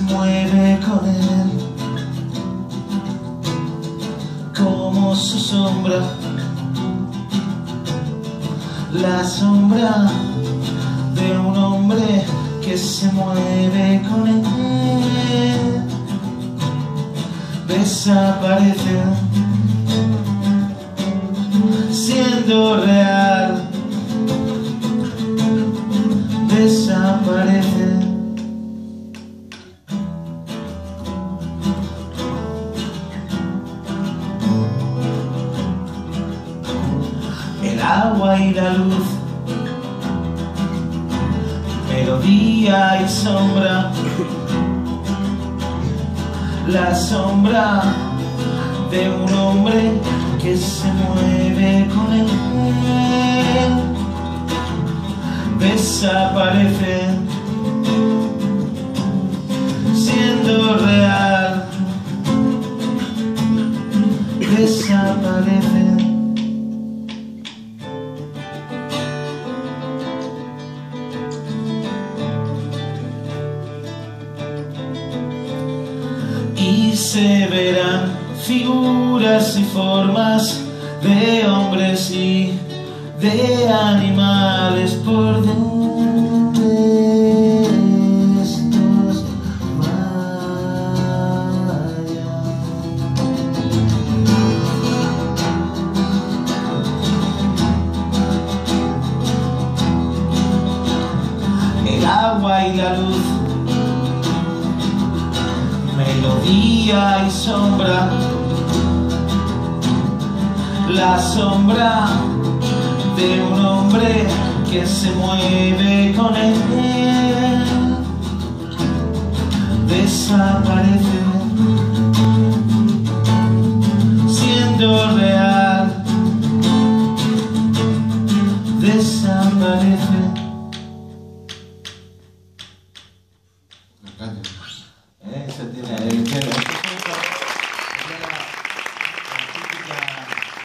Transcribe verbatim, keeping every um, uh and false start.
mueve con él, como su sombra, la sombra de un hombre que se mueve con él, desaparece siendo real, desaparece. El agua y la luz, melodía y sombra, la sombra de un hombre que se mueve con él, desaparece siendo real, desaparece. Y se verán figuras y formas de hombres y de animales por donde estos vayan. El agua y la luz, melodía y sombra, la sombra de un hombre que se mueve con él, desaparece siendo real, desaparece. Eso tiene,